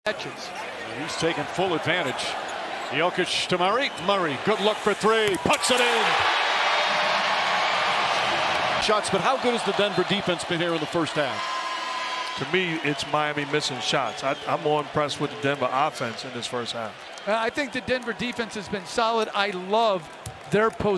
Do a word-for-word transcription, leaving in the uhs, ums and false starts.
catches. He's taking full advantage. Jokic to Murray. Murray, good look for three. Puts it in. Shots, but how good has the Denver defense been here in the first half? To me, it's Miami missing shots. I, I'm more impressed with the Denver offense in this first half. I think the Denver defense has been solid. I love their post.